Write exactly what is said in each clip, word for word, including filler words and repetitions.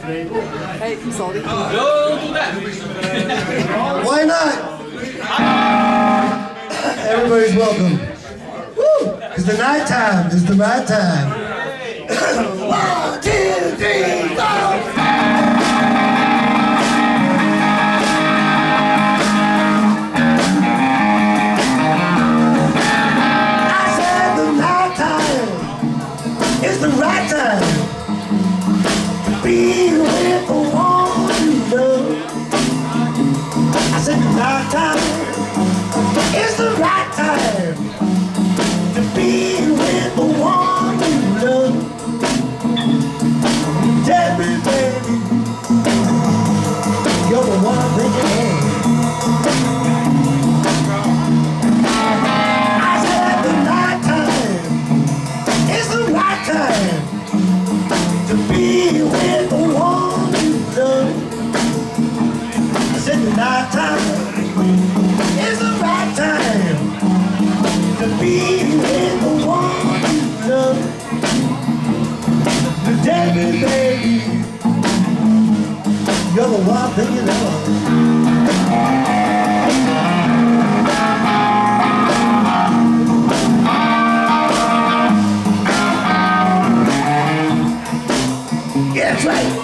Hey, I'm sorry. Don't do that. Why not? Everybody's welcome. Woo! Because the night time is the right time. One, two, three, four. It's the right time to be with the one you love. I said the right time. It's the right time to be with the one you love. Tell me, baby, you're the one I'm thinking of. I said the right time. It's the right time to be with the one you love. I said the night time is the right time to be with the one you love. Tell me, baby, you're the one thinking of. Yeah, that's right.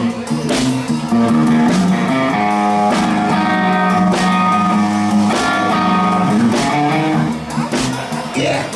Yeah.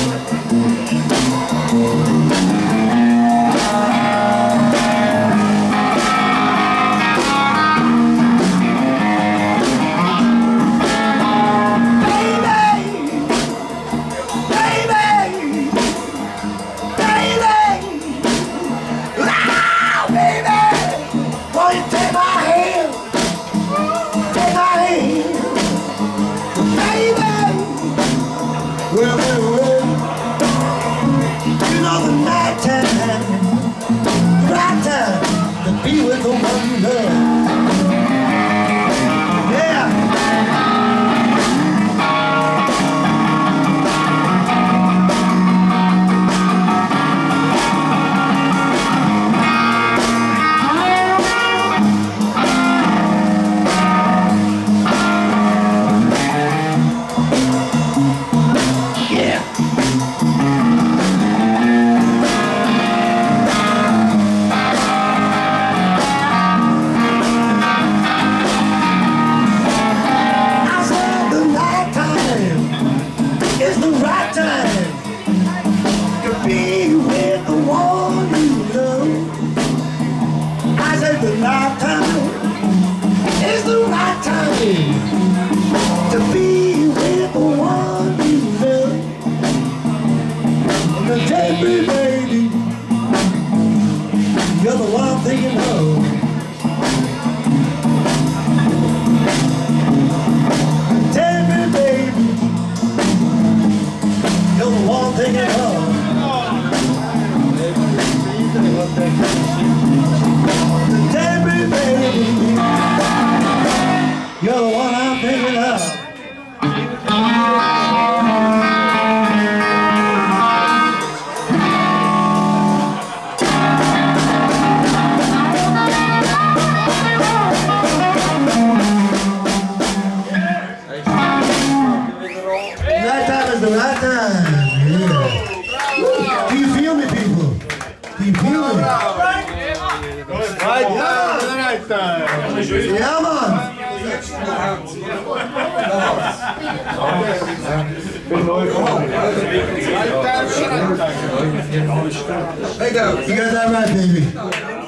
Well, well, well, you know the night time, the right time to be with the one you love. Yeah. It's the right time to be with the one you love. I said the right time is the right time to be with the one you love. And the tell me, baby, you're the one I'm thinking of. Tell me, baby, you're the one thinking of. Tell me, baby, you're the one I'm thinking of. That time is the right time. Yeah. Do you feel me, people? Do you feel me? Right time, right time. Yeah, man. Hey, go. You got that right, baby.